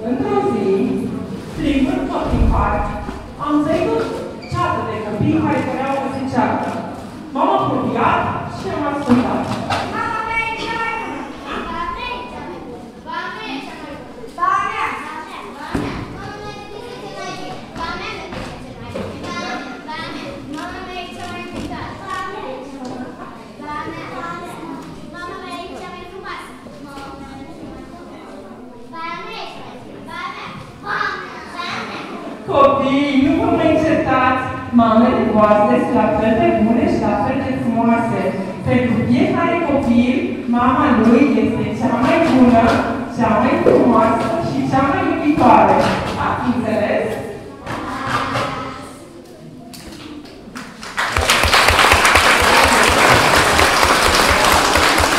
Într-o zi, plimbând tot prin parc, am văzut ceată de copii care doreau să se ceartă. M-am apropiat și am ascultat. Mama mea e cea mai bună! Mama mea e cea mai bună! Mama mea e cea mai bună! Mama mea! Mama mea! Mama mea e cea mai bună! Mama mea e cea mai bună! Mama mea e cea mai bună! Mama mea e cea mai bună! Mama mea e cea mai frumoasă! Mama mea e cea mai bună! Mama mea e cea mai bună! Copii, nu vă mai certați! Mamele voastre sunt la fel de bune și la fel de frumoase. Pentru fiecare copil, mama lui este cea mai bună, cea mai frumoasă și cea mai iubitoare. Ați înțeles?